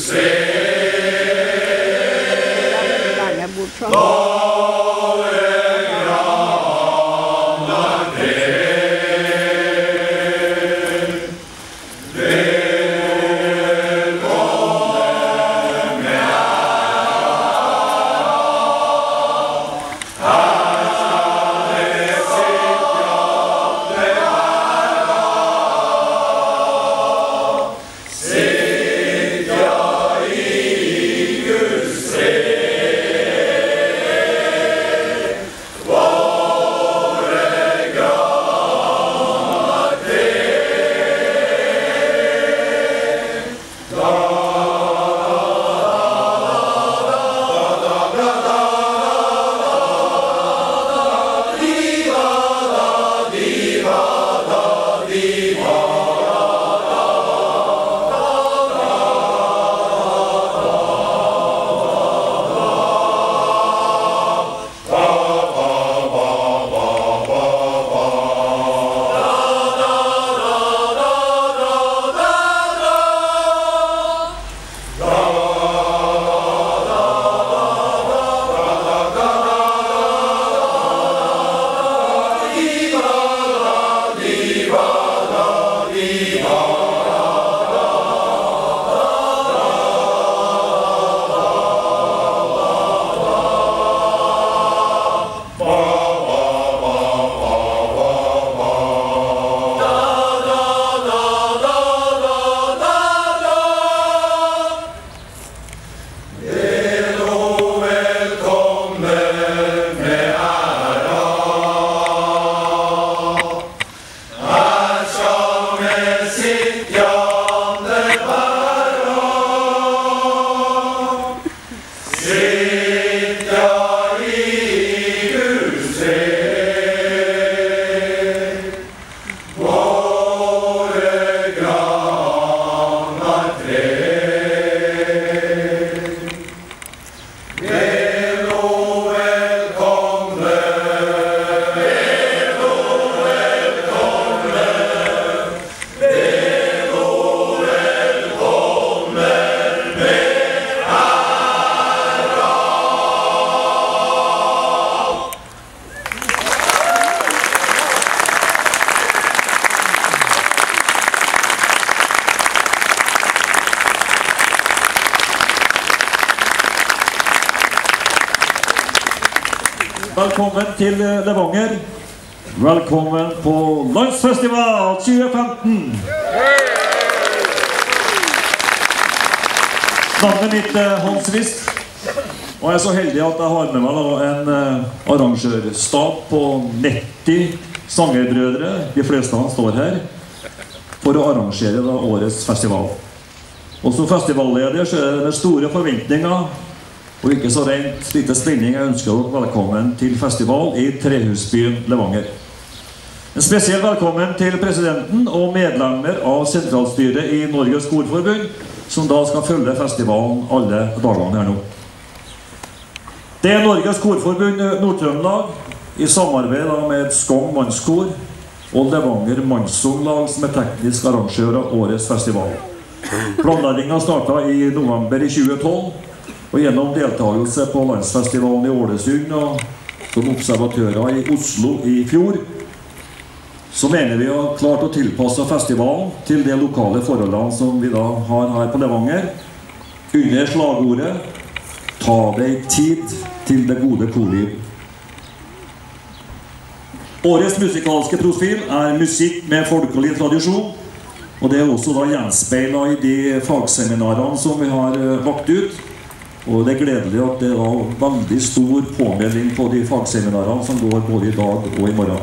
Velkommen til Levanger. Velkommen på Landsfestival 2015. Navnet mitt Hans Wist, og jeg er så heldig at jeg har med meg en arrangørstab på 90 sangerbrødre, de fleste av dem står her, for å arrangere årets festival. Og som festivalleder så er det store forventninger, og ikke så rent lite spenning. Jeg ønsker dere velkommen til festival i Trehusbyen Levanger. En spesiell velkommen til presidenten og medlemmer av sentralstyret i Norges Korforbund, som da skal følge festivalen alle dagene her nå. Det er Norges Korforbund Nord-Trøndelag i samarbeid med Skogn Mannskor og Levanger Mannssonglag som er teknisk arrangør av årets festival. Planleggingen startet i november i 2012, og gjennom deltakelse på Landsfestivalen i Ålesund og som observatører i Oslo i fjor, så mener vi å ha klart å tilpasse festivalen til de lokale forholdene som vi da har her på Levanger, under slagordet «Ta deg tid til det gode korliv». Årets musikalske profil er musikk med folkelig tradisjon, og det er også da gjenspeilet i de fagseminarene som vi har vakt ut. Og det er gledelig at det er veldig stor påmelding på de fagseminarene som går både i dag og i morgen.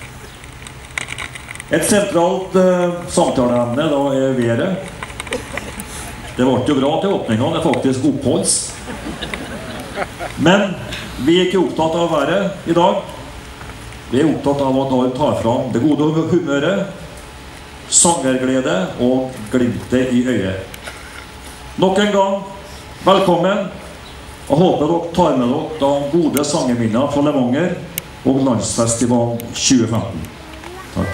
Et sentralt samtaleemne da er været. Det ble jo bra til åpningen, det er faktisk oppholds. Men vi er ikke opptatt av været i dag. Vi er opptatt av at alle tar fram det gode humøret, sangerglede og glimtet i øyet. Nok en gang, velkommen, og håper dere tar med dere de gode sangeminner fra Levanger og Landsfestival 2015. Takk.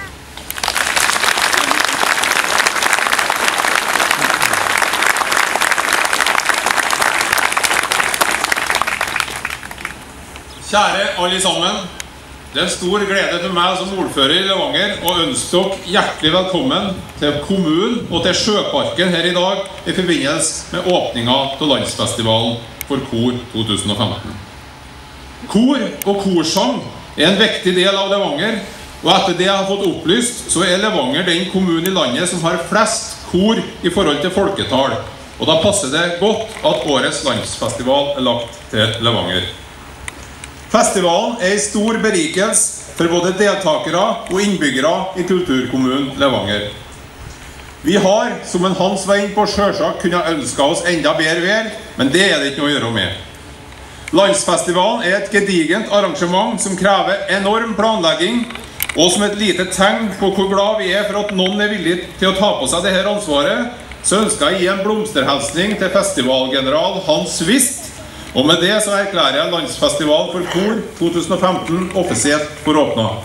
Kjære alle sammen, det en stor glede for meg som ordfører i Levanger å ønske dere hjertelig velkommen til kommunen og til Sjøparken her i dag i forbindelse med åpningen av Landsfestivalen for kor 2015. Kor og korsang en viktig del av Levanger, og etter det jeg har fått opplyst, så Levanger den kommunen i landet som har flest kor i forhold til folketall, og da passer det godt at årets landsfestival lagt til Levanger. Festivalen en stor berikelse for både deltakere og innbyggere i kulturkommunen Levanger. Vi har, som en Hans var inne på, selvsagt kunne ønske oss enda bedre vær, men det det ikke noe å gjøre med. Landsfestivalen et gedigent arrangement som krever enorm planlegging, og som et lite tegn på hvor glad vi for at noen villig til å ta på seg dette ansvaret, så ønsker jeg å gi en blomsterhelsning til festivalgeneral Hans Wist, og med det så erklærer jeg Landsfestival for kor 2015 offisielt for åpnet.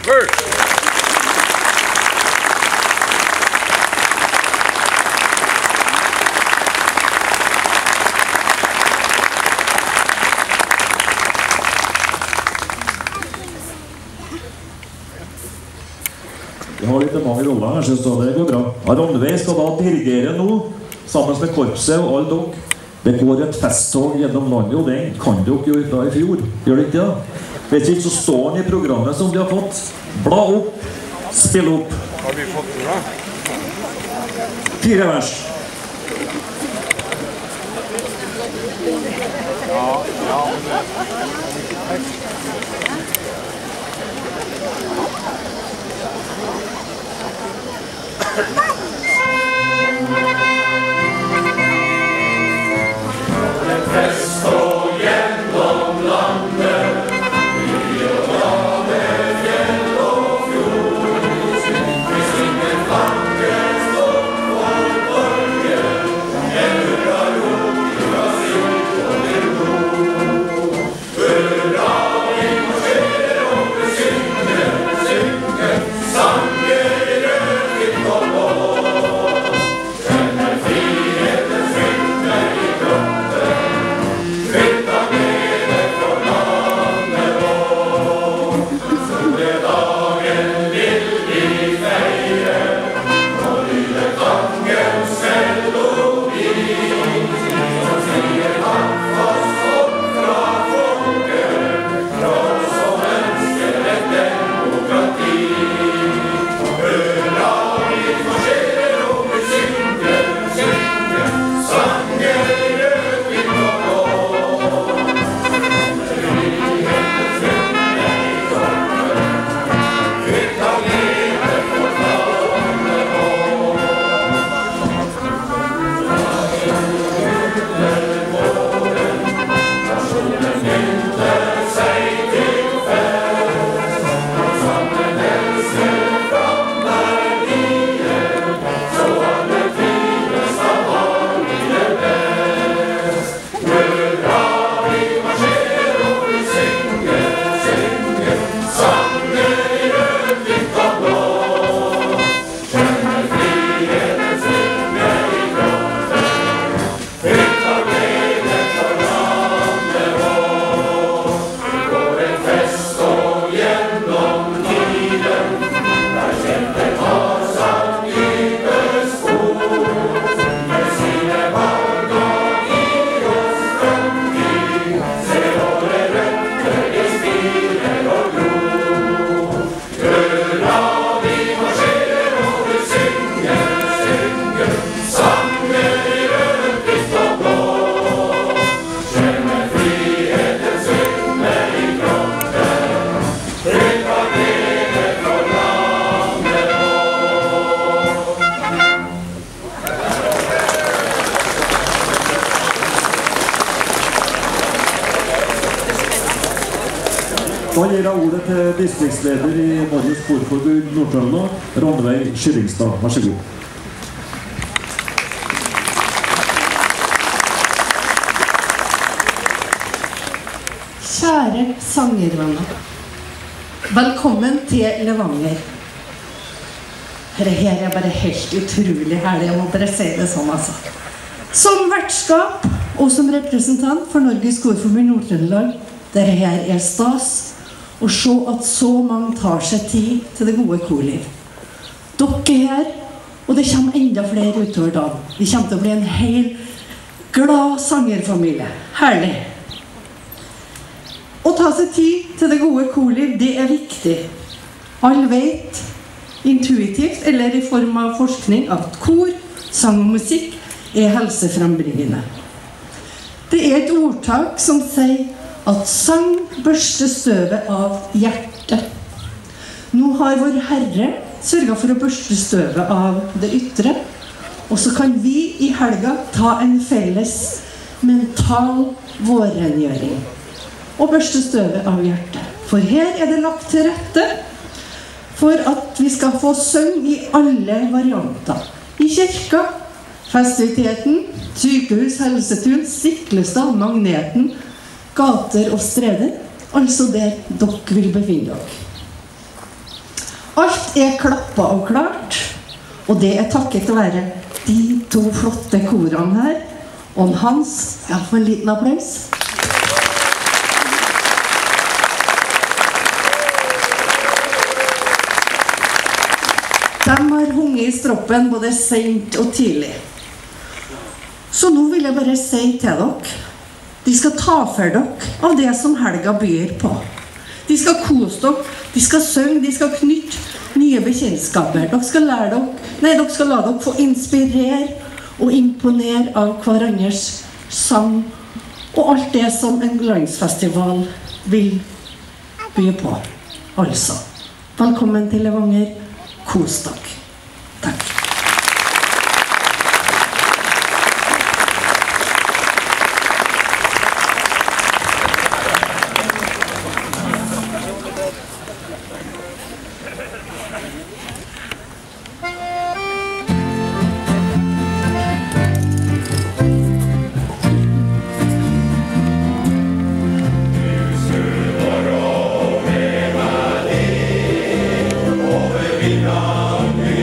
Vi har litt mange roller her, så det går bra. Randveig skal da dirigere nå, sammen med korpset og alle dere. Det går et festtog gjennom landet, og det kan dere jo fra i fjor. Gjør det ikke det? Vet ikke, så står den i programmet som de har fått. Bla opp, spill opp. Har vi fått det da? 4 vers. Da gir jeg ordet til distriktsleder i Norges Korforbund Nord-Trøndelag, Randveig Skillingstad. Vær så god. Kjære sangervenner, velkommen til Levanger. Dette her bare helt utrolig herlig, jeg må bare si det sånn altså. Som vertskap og som representant for Norges Korforbund Nord-Trøndelag dette her stas, og se at så mange tar seg tid til det gode korliv. Dere her, og det kommer enda flere utover dagen. Vi kommer til å bli en hel glad sangerfamilie. Herlig! Å ta seg tid til det gode korliv, det viktig. Alle vet intuitivt, eller i form av forskning, at kor, sang og musikk helsefrembringende. Det et ordtak som sier at sang børster støvet av hjertet. Nå har vår Herre sørget for å børste støvet av det ytre, og så kan vi i helga ta en felles mental vårrengjøring og børste støvet av hjertet. For her det lagt til rette for at vi skal få søng i alle varianter. I kirka, festiviteten, sykehus, helsetun, Stiklestad, Magneten, gater og streder, altså der dere vil befinne dere. Alt klappet og klart, og det takket være de to flotte korene her, og Hans, ja, for en liten applaus. De har hunget i stroppen både sent og tidlig. Så nå vil jeg bare si til dere, de skal ta for dere av det som helga byr på. De skal kose dere, de skal synge, de skal knytte nye bekjentskaper. Dere skal la dere få inspirere og imponere av hverandres sang og alt det som en landsfestival vil by på. Altså, velkommen til Levanger. Kos dere. Takk. Over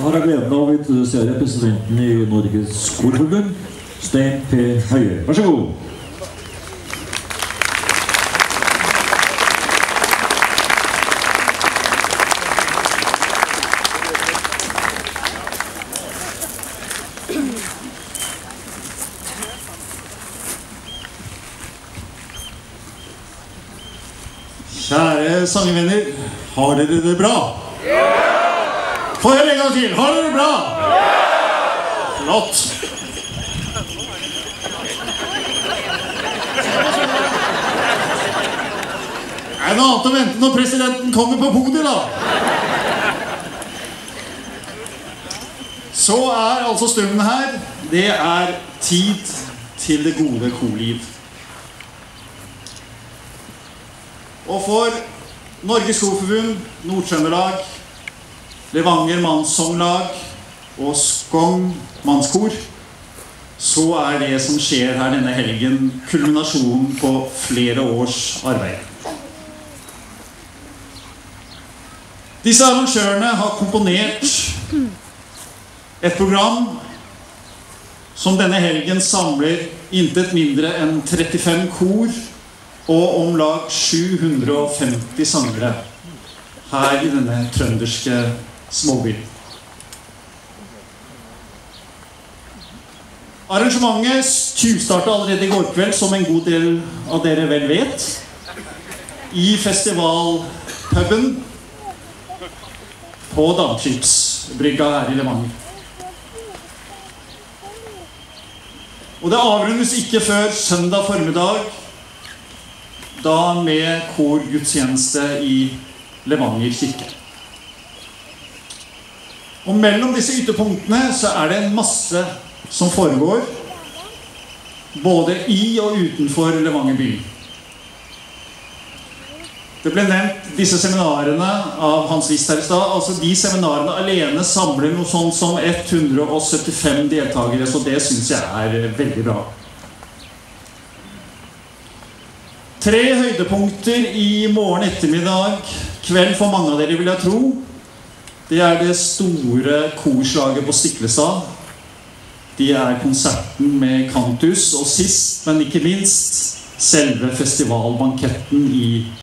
har jeg gleden av å introdusere presidenten I Norges Korforbund, Stein P. Høie. Vær så god. Kjære sangvenner, har dere det bra? Få høre en gang til, har dere det bra? Flott. Er det noe annet å vente når presidenten kommer på podiet da? Så altså stunden her, det tid til det gode koliv. Og for Norges Korforbund, Nord-Trøndelag, Levanger Mannssonglag og Skogn Mannskor, så det som skjer her denne helgen kulminasjonen på flere års arbeid. Disse arrangørene har komponert et program som denne helgen samler intet mindre enn 35 kor og om lag 750 sangere her I denne trønderske småbyen. Arrangementet tjuvstartet allerede I går kveld, som en god del av dere vel vet, I festivalpuben på Dampskipsbrygga her I Levanger. Og det avrundes ikke før søndag formiddag, da med korgudstjeneste I Levanger kirke. Og mellom disse ytterpunktene så det en masse som foregår, både I og utenfor Levanger by. Det ble nevnt disse seminarene av Hans List her I stad. Altså de seminarene alene samler noe sånt som 175 deltagere, så det synes jeg veldig bra. 3 høydepunkter I morgen ettermiddag, kveld for mange av dere vil jeg tro. Det det store korslaget på Stiklestad. Det konserten med Kantus, og sist, men ikke minst, selve festivalbanketten I